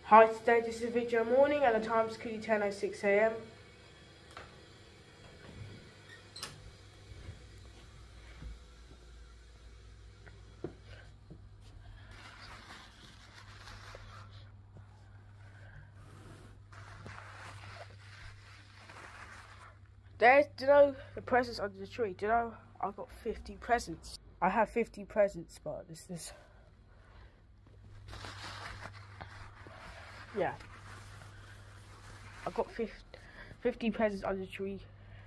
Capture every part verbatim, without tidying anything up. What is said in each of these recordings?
Hi, today this is video morning and the time is currently ten oh six a m There's, do you know, the presents under the tree? Do you know, I've got fifty presents. I have fifty presents, but this is... Yeah. I've got fifty, fifty presents under the tree.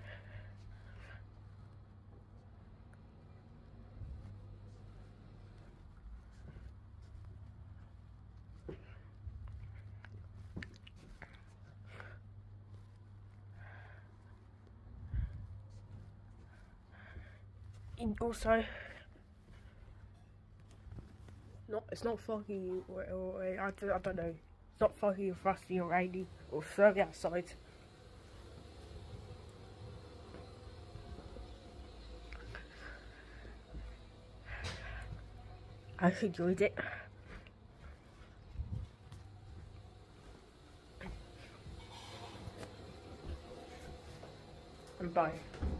And also, not it's not foggy or, or I, don't, I don't know. It's not foggy or frosty or rainy or sunny outside. I enjoyed it. And bye.